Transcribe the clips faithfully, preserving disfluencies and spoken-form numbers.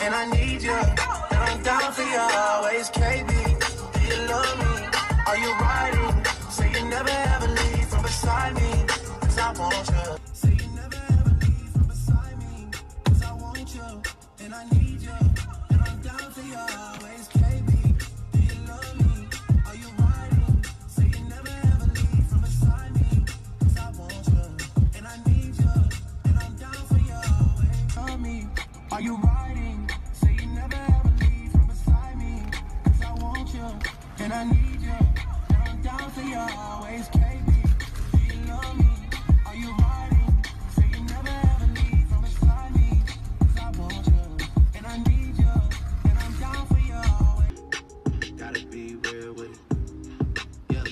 and I need you, and I'm down for you always. K B, do you love me? Are you riding? Say you never ever leave from beside me, cause I want you. Say you never ever leave from beside me, cause I want you, and I need you, and I'm down for you always. K B, do you love me? Are you riding? Say you never ever leave from beside me, cause I want you, and I need you, and I'm down for you always. Tell me, are you riding? Say you never ever leave from beside me, cause I want you, and I need you, and I'm down for you always. K B, do you love me? Are you riding? Say you never ever leave from beside me, cause I want you, and I need you, and I'm down for you always. Gotta be real with it, yeah.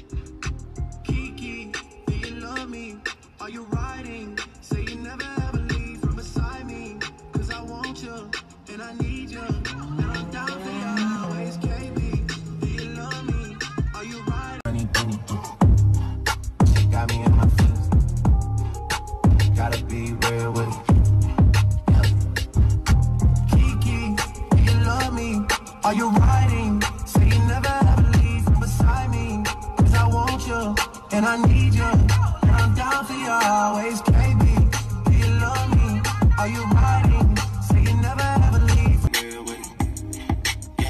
Kiki, do you love me? Are you riding? Say you never ever leave from beside me, cause I want you, and I need you, and I'm down for you always. K B, do you love me? Are you riding? Bunny, bunny, she got me in my feelings. Gotta be real with it, yeah. Kiki, do you love me? Are you riding? Say you never ever leave from beside me, cause I want you, and I need you, and I'm down for you always. K B, do you love me? Are you riding? Say you never ever leave. Real with it, yeah.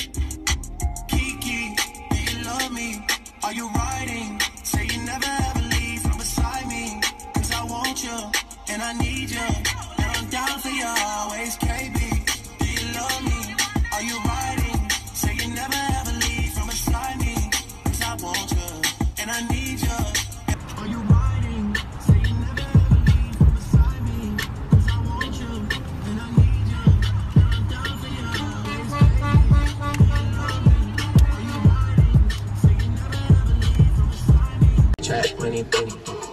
Kiki, do you love me? Are you riding? Say you never ever leave from beside me, cause I want you, and I need you, and I'm down for you always. K B, do you love me? Are you riding? Say you never ever leave from beside me, cause I want you, and I need you. Are you riding? Say you never ever leave from beside me, cause I want you, and I need you, and I'm down for you always. K B, do you love me? Are you riding? Say you never ever leave from beside me. Track money, penny,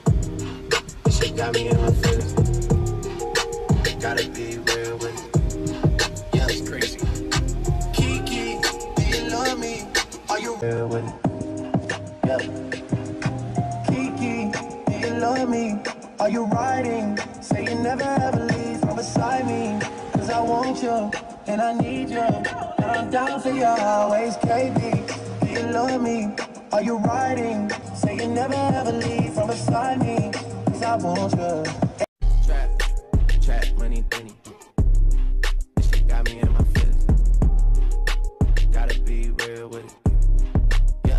she got me in my feelings. Gotta be real with it, yeah, it's crazy. Kiki, do you love me? Are you real with it, yeah. Kiki, do you love me? Are you riding? Say you never ever leave from beside me, cause I want you, and I need you, and I'm down for you always. K B, do you love me? Are you riding? Say you never ever leave from beside me, cause I want you. Trap, trap, money, penny, she got me in my feelings. Gotta be real with it, yeah.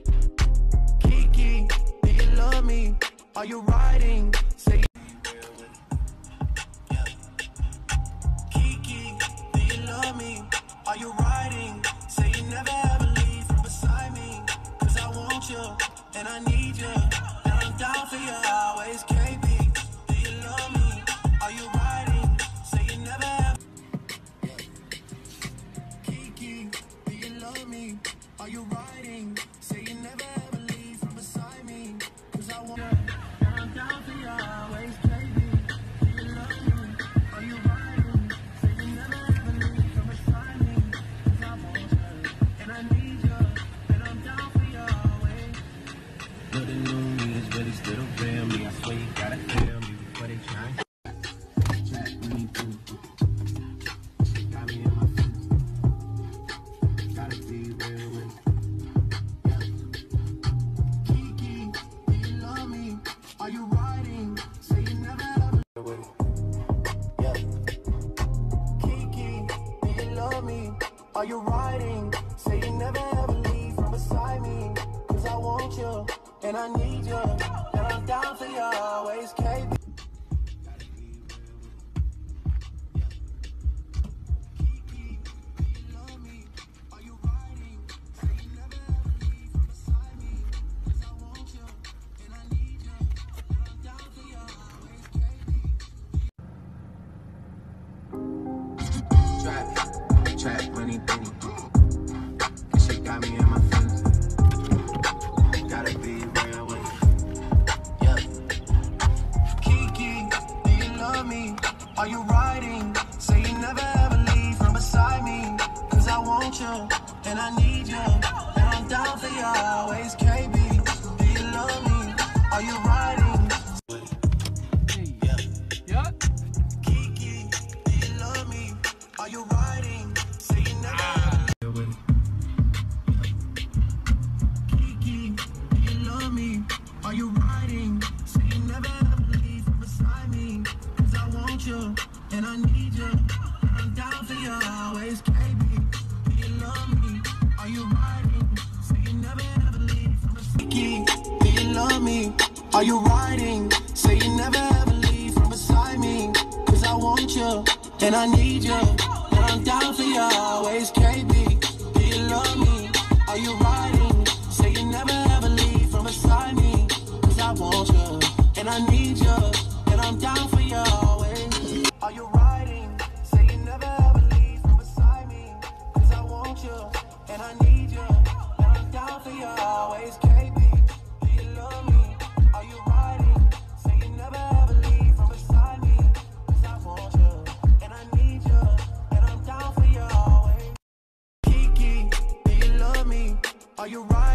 Kiki, do you love me? Are you riding? Say you be real with it, yeah. Kiki, do you love me? Are you riding? Say you never ever leave from beside me, cause I want you, and I need you, and I'm down for you always. K B, do you love me? Are you riding? Say you never ever, yeah. Kiki, do you love me? Are you riding? Say you never ever leave from beside me, cause I want you, and I'm down for you always. K B, do you love me? Are you riding? Say you never ever leave from beside me, cause I want you, and I need you, and I'm down for you always. But the new me is really still real me. I swear you gotta feel me before they try. Track me through. She got me in my feelings. Gotta be real with it, yeah. Kiki, do you love me? Are you riding? Say you never ever with it, yeah. Kiki, do you love me? Are you riding? Say you never ever leave from beside me, cause I want you, and I need you, and I'm down for you always. K B. Trap, trap, money, penny, she got me in my feelings. Gotta be real with it, yeah. Kiki, do you love me? Are you riding? Say you never ever leave from beside me, cause I want you, and I need you, and I'm down for you always. K B, do you love me? Are you riding? Yeah. Yeah. Kiki, do you love me? Are you you always, K B? Do you love me? Are you riding? Say you never ever leave from beside me. Do you love me? Are you riding? Say you never ever leave from beside me. Cause I want you, and I need you, and I'm down for you always, K B. Do you love me? Are you riding? Say you never ever leave from beside me. Cause I want you, and I need you, and I'm down for you always. Are you riding? Say you never ever leave from beside me. Cause I want you, and I need you, and I'm down for you always, K B. Do you love me? Are you riding? Say you never ever leave from beside me. Cause I want you, and I need you, and I'm down for you always. Kiki, do you love me? Are you riding?